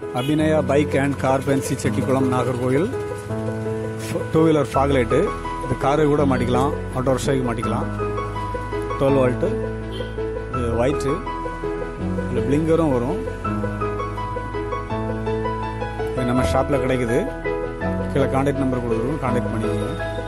abinaya bike and car fancy chettikulam Nagercoil 2-wheeler fog light. The car kuda maatikalam, auto rickshaw ku maatikalam. 12 volt. The white. The blinker varum. நம்ம ஷாப்ல கிடைக்குது. கீழ contact number கொடுத்துருவோம், contact பண்ணிக்கோங்க.